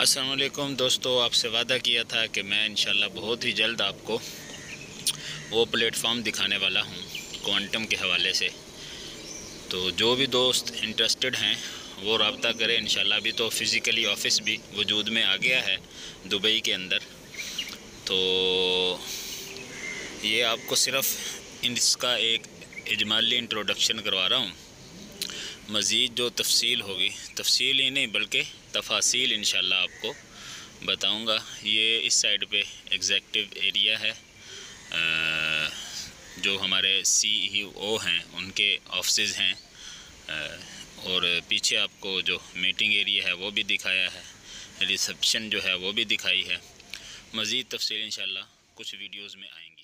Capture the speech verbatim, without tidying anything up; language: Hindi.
अस्सलाम वालेकुम दोस्तों, आपसे वादा किया था कि मैं इंशाल्लाह बहुत ही जल्द आपको वो प्लेटफॉर्म दिखाने वाला हूँ क्वांटम के हवाले से। तो जो भी दोस्त इंटरेस्टेड हैं वो रब्ता करें इंशाल्लाह। अभी तो फ़िज़िकली ऑफ़िस भी वजूद में आ गया है दुबई के अंदर। तो ये आपको सिर्फ़ इसका एक इजमाली इंट्रोडक्शन करवा रहा हूँ। मज़ीद जो तफसील होगी, तफसील ही नहीं बल्कि तफासील इंशाल्लाह आपको बताऊंगा। ये इस साइड पे एग्जेक्टिव एरिया है, जो हमारे सीईओ हैं उनके ऑफिस हैं, और पीछे आपको जो मीटिंग एरिया है वो भी दिखाया है, रिसेप्शन जो है वो भी दिखाई है। मज़ीद तफसील इंशाल्लाह कुछ वीडियोज़ में आएंगी।